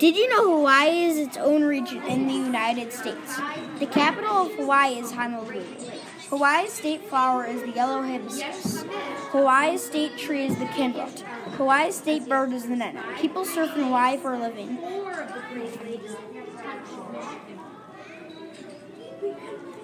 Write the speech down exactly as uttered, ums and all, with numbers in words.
Did you know Hawaii is its own region in the United States? The capital of Hawaii is Honolulu. Hawaii's state flower is the yellow hibiscus. Hawaii's state tree is the kenbut. Hawaii's state bird is the nana. People surf in Hawaii for a living.